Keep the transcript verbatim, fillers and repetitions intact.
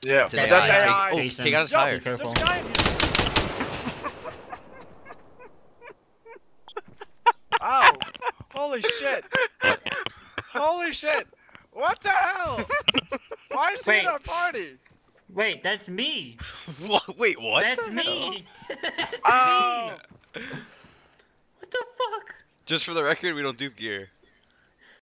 Yeah, It's but an that's A I. A I. Oh, Jason, take out his Yo, tire. Be careful. there's a guy in here. Ow! Holy shit! Holy shit! What the hell? Why is he in Wait. our party? Wait, that's me. What? Wait, what? That's the hell? me. That's Oh! me. What the fuck? Just for the record, we don't do gear.